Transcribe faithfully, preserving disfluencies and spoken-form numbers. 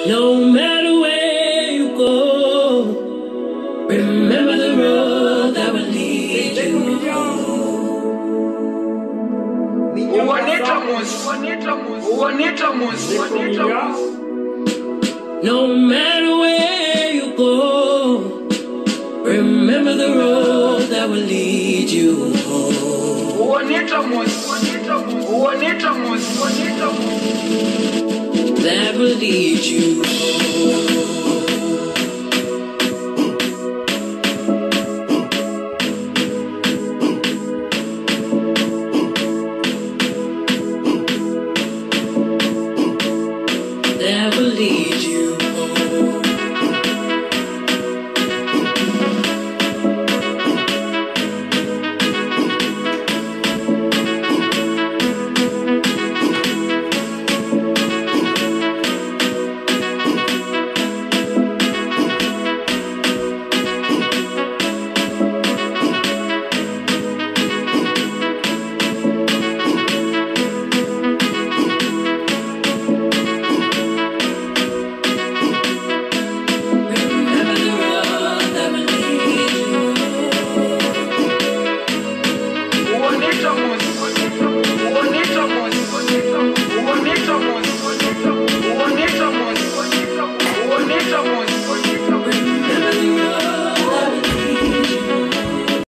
No matter where you go, remember the road that will lead you No matter where you go, remember the road that will lead you home. That will lead you home.